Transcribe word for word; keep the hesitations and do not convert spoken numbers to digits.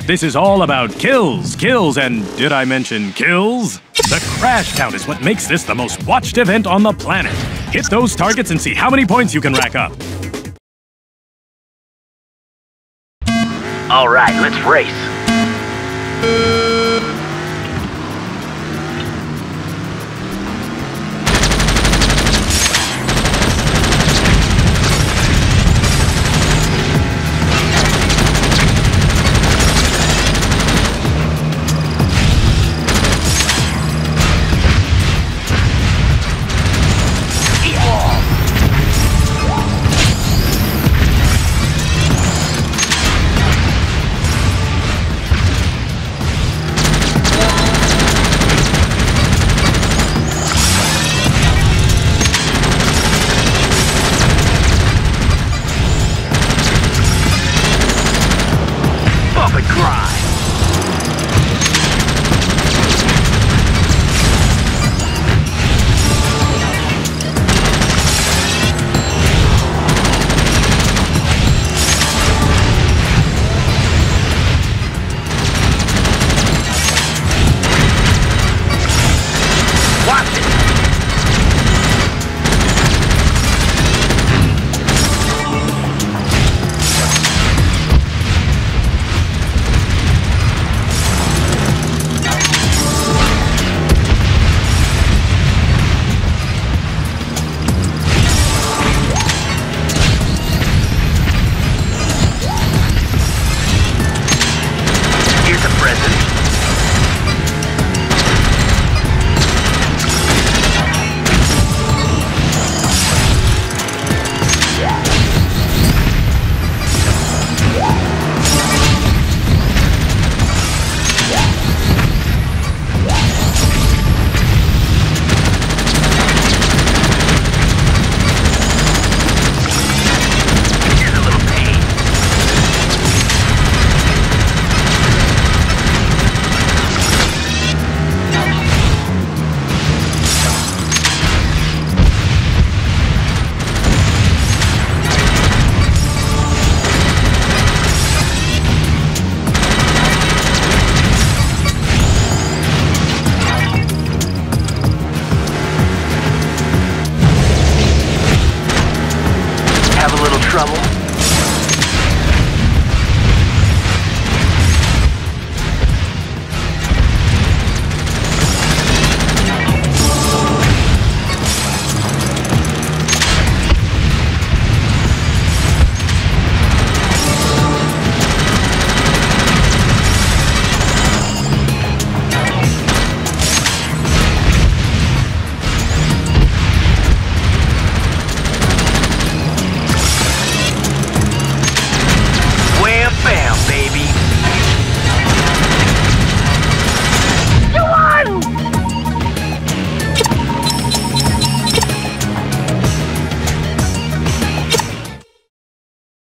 This is all about kills, kills, and did I mention kills? The crash count is what makes this the most watched event on the planet. Hit those targets and see how many points you can rack up. All right, let's race.